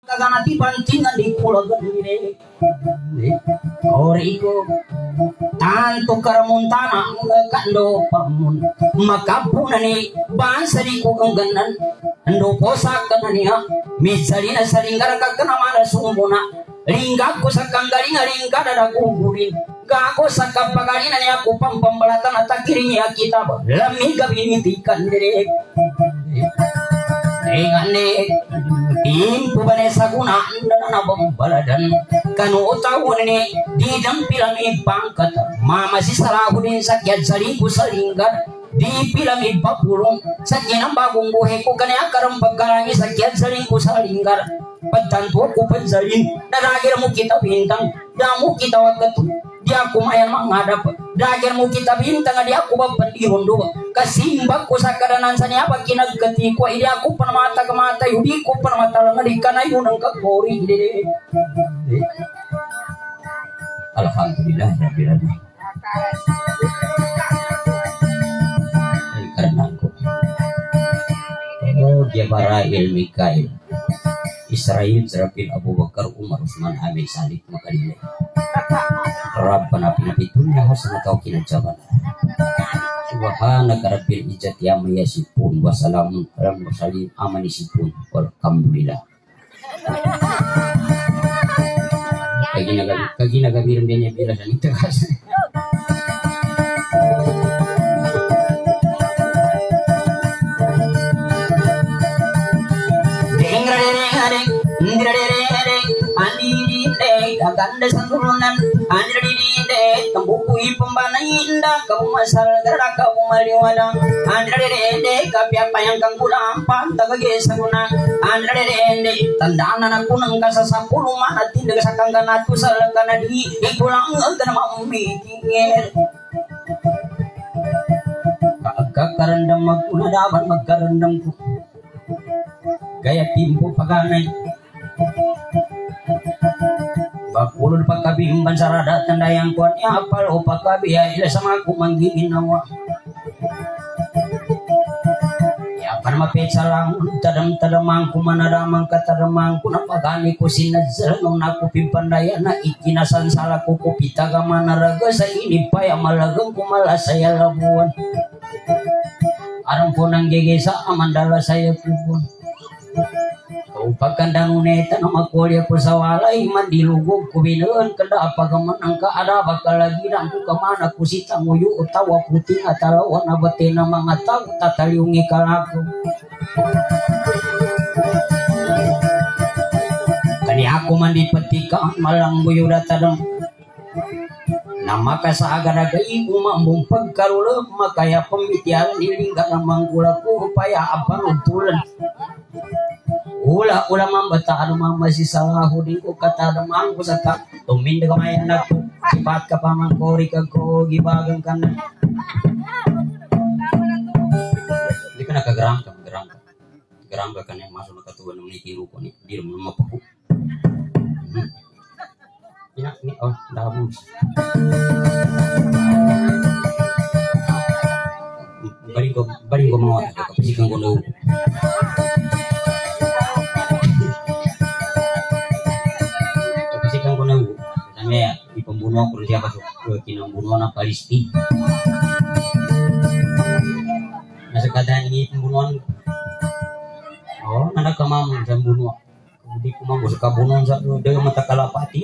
kagana dibantingan di kula gede. Origo tanto karamuntana kando pamun makapunani bansari ko kangganan ando posa kanania misalina salingar kakana mala sumbuna lingga ko sa kanggalinga lingga dada gugurin gago sa kapagalina ni ako pampambalatan at akirinya kita lamiga binitikan dire engane impu bane saguna na bambaladan kanu utawun ni di dampilang ibangkat mama si salahudin sakyan salingku salinggan di pilang ibapulong sakyan ang bagong buhay ko kanya karang pagkalangi sakyan salingku salinggar pagtanto ko pansalin daragir mo kita bintang damu kita wagatu dia aku mayan menghadap dagir mo kita bintang dia aku bapandiron do kasimbag ko sa kadanan sa niya pag kinagkati ko hindi ako panamata kamata hindi ko panamata lang alika na yun ang kakori alhamdulillah rabbil alamin ay karena ko oh Jibrail Mikail Israel Zerafil Abu Bakar Umar Utsman Ali Salih Makalile Rabbana pinapitunya hasanah kinajabana Subhanaka rabbil izzati amma yasifun wa salamun alal mursalin amanisipun walhamdulillah kagi nagabiran dia bila sa nito kasi ganda santurunan andiride tambukui pembanainda kau masal gerak kau maliwala andiride kapya payang kang bulang pantagage saguna andiride tandana na kunang kasasapulu mana tindag sa kang ganatu sa kanadi ikulang ngana mammitingir kakarandam maguna dapat magkarandam ko gaya timpo paganay Bakulun pagkabimban sarada tandayang kuan ya apal o pagkabiya ila sama aku manggigin nawa ya pan mapetsa lang tadam-tadamang kumanadamang katadamang kunapagani ko sinadzal nung naku pimpandaya na ikinasan sala ko kupitaga manaraga sa inipay amalagang kumala saya labuan arang po nang gegesa amandala saya kupon pagkandang uneta na magkulya ko sa walay mandilugog ko binuan kada apagamanang kaada bakalagirang ko kamana ko si tanguyo utawa puting at alawan na bate na mga tao tataliungi kalako kani ako mandipatika malangguyo datadang na makasa agad-agay umambong pagkarula makaya pamitialan ilingga ng manggula ko upaya abang utulan ula mambata ano mama si salahudin ko katadamang ko sa tak tuminda ka may anak ko sipat ka pa mangkori ka ko gibagang ka na hindi ka nakagarang ka ka na masuk na katuwa ng nitiru ko ni di mo mapaku ni oh dabos baring ko mga kapasikan ko na ya di pembunuh kurang siapa ke kinambunuh na Palestina nasa kadang ini pembunuhan oh nanda kamam sa bunuh di kumam sa kabunuhan sa daga mata kalapati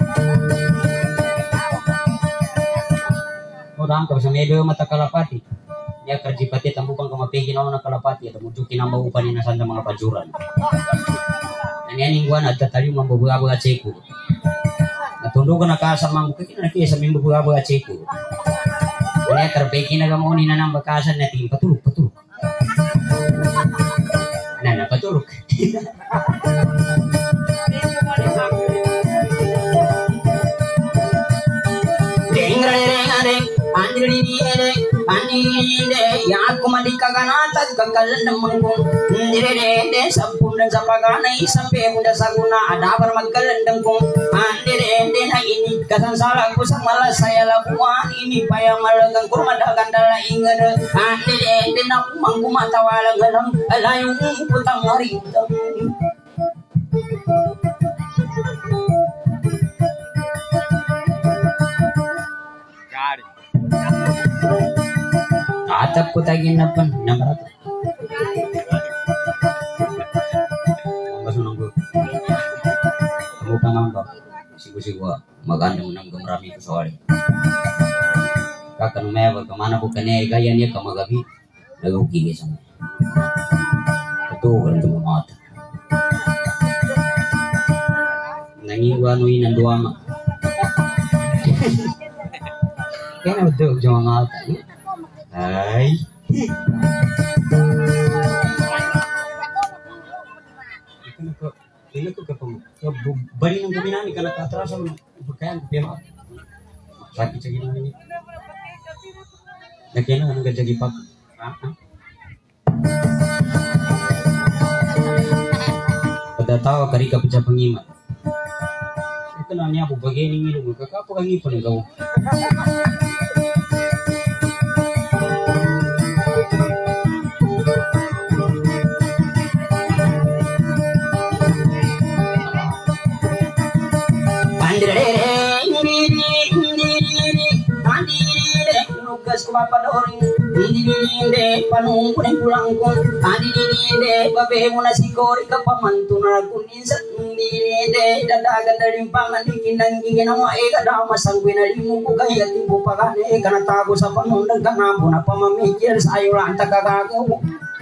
orang ka sa medo mata kalapati ya karjipati tambukang kamapigin na kalapati at mujukin ang mabupan na sa mga pajuran nanyaning guan at tatali mambabaga tseko tundukan nakasamang kaya nakiya sa mimbo buga tseko kaya terpeki na gamoni na ng bakasan natin patulog na patulog ya kumadi kaganatag kagalan ng mangkong ndirede sampun dan sapaganay sampai muda saguna adabar magkalandang kong ndirede na ini kasansala ko sa malas saya labuan ini payah malagang kurmadagan dala ingan ndirede na kumang kumatawalang alang alayong putang marintang Natap ko tagin na pan. Namarat. Kasunong ko. Kamu kangang ba? Sigo-sigo maganda mo nang marami ko sa wali. Kakan may kemana bukan ya gaya niya kamagabi. Nagukigi sa mga. Ito ko rin mata. Nangiwanuin ang duwama. Kaya na ito yung mga ata. Ay. Ito ko kapag bari ng kuminani ka nakatrasan pagkayan pema. Sakit sa ginawa niya. Nakaya na anong gajagi pag. Pagkatawa kari ka pa pangimat. Ito na niya po bagay ng ilong. Kakapagangi pa ng gawa. Kumapadoring didinde panungkuning pulangkon adidinde babe muna sikori kapamantuna kuninsa didinde dadagan dari pangan dikinang ginawa kada masangwina limu kaya tibu pagane kana tago sa panundag kana na pamamikir sa ayulan takagago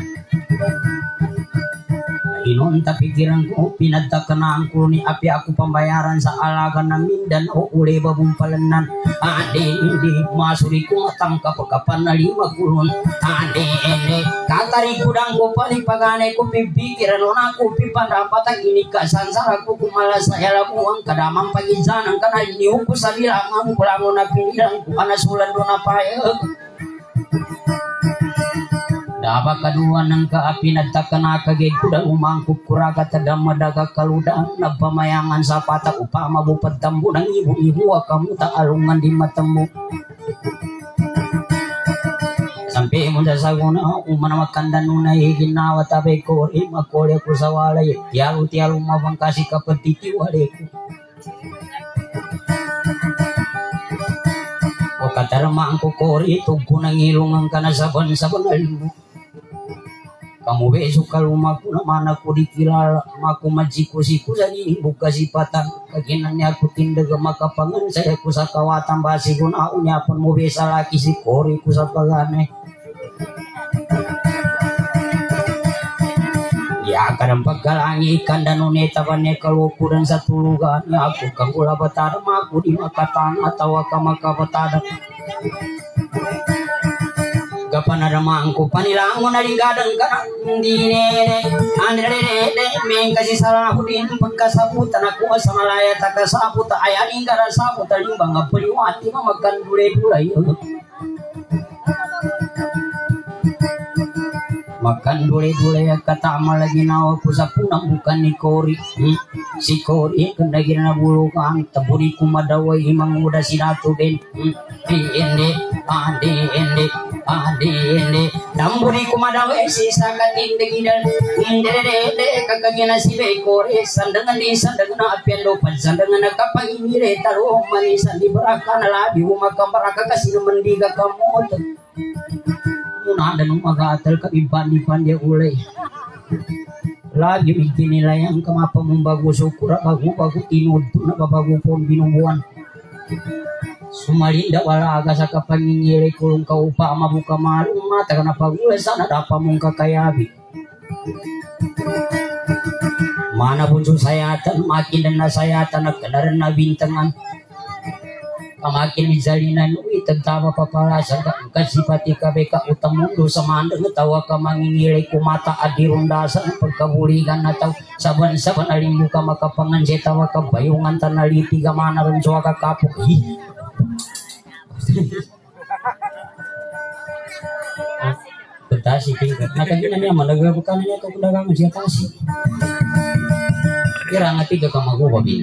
inon pikiran ko pinagtakanaan ko ni api aku pembayaran sa alaga namin dan o uli babumpalanan ade hindi masuri ko matang kapakapan na 50 ade katari kudang ko palipagane ko pipikiran o ako pipandapat ang inikasansara ko kumala sa yalabuang kadamang pagizanan kana liniw ko sa bilangan kulango na pinilang ko anasulan do na payag Daba kadua nang kaapi nagtakana kagay kuda umangkuk kuraga tadama daga kaludang nagpamayangan sa pata upama bupad tambo ng ibu-ibu kamu tak alungan di matamu sampai munda saguna umana makanda nuna ginawa tabe ko makole ko sa walay tialu mabang kasi kapatiti waleku o katarama ang kukori tugpo ng ilungan ka na saban alimbo kamu besok kalau maku nama aku dikira maku majiku siku jadi buka sipatan kaginannya aku tindak maka pangan saya kusakawa tambah sigun aunya pun mau besa laki si kori kusapagane ya kadang pagalangi ikan dan uneta bane kalau kurang satu lugan aku kanggula batada maku di makatan atau maka batada kapan ada mangku panilangon na linggadang ka hindi andre kasih salah hudin pagkasabutan ako sa malaya takasabut ay aling karasabut alimbang paliwati mamakan dulay makan dulay katama lagi nawa ko sa punang bukan ni Kori si Kori kendagi na bulukan taburi kumadaway imang muda sinato din ande tamburi kumadaway si sakat indagidal kagagina si Kori sandangan na apian lopan sandangan nakapangimire taro manisan di baraka na labi umakambaraka kasi namandiga kamot muna dan umagatal ka iban dia ulay lagi ikinilay ang kamapa mong bago sukura bago tinod na bago pong binubuan sumalinda wala aga sa kapangingilay kulong kaupa mabuka malong mata ka na pagulay sana dapa mong kakayabi mana pun sayatan makin dan nasayatan nagkadaran na bintangan kamakin mizalinan ui tentama papalasan kasipati kabeka utang mundo sa mandang tawa ka mangingilay kumata adirundasan pagkabuligan na taw saban alimbo ka makapangan siya tawa ka bayungan tanaliti ka manaron suwa ka kapok Betasi tingkat nakagina niya malagabukan niya ito kudagangan siya tasi kira nga tiga ka magubabin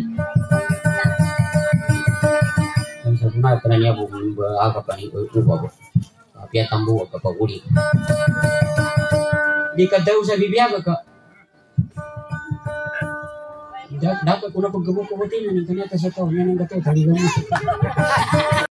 na kananya bu aga pani uba apia tambu ka paguli di kadau sa bibiaga ka dapat kuna paggabu ko tin ni kanata sa taw nan gato taligan mo